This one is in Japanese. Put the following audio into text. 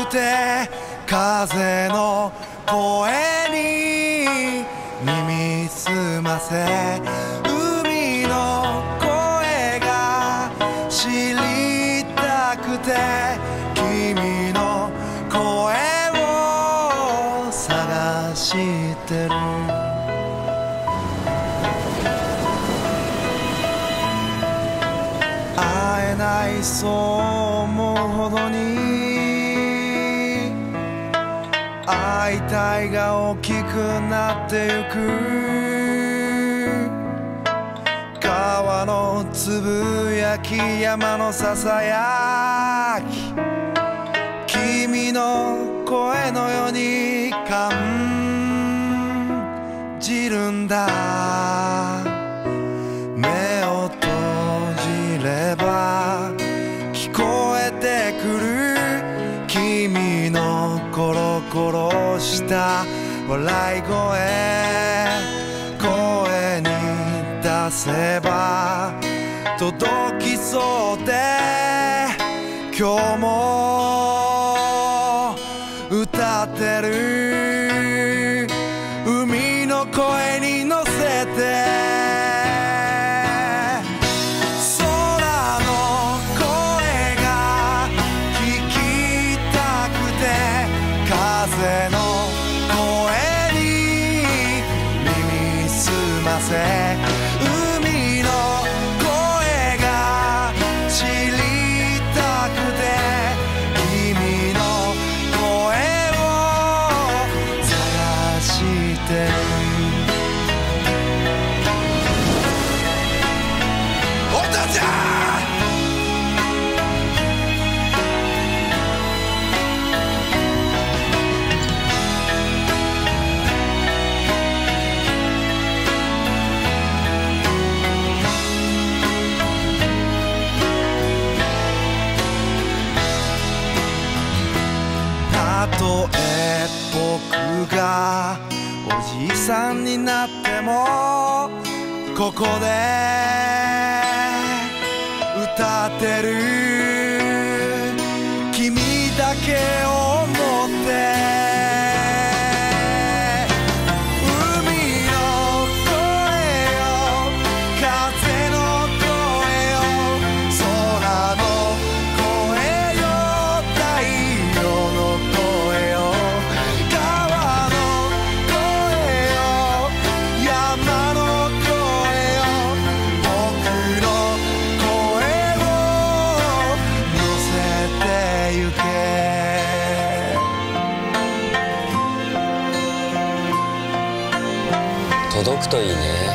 て風の声に耳すませ、海の声が知りたくて君の声を探してる。会えないそう思うほどに会いたいが大きくなってゆく。川のつぶやき、山のささやき、君の声のように感じるんだ。目を閉じれば聞こえてくる君のコロコロした笑い声、声に出せば届きそうで、今日も歌ってる。海の声に乗せて風の声に耳すませ、海の声が知りたくて君の声を探してる。お父ちゃんたとえ僕がおじさんになってもここで歌ってる。君だけを思って届くといいね。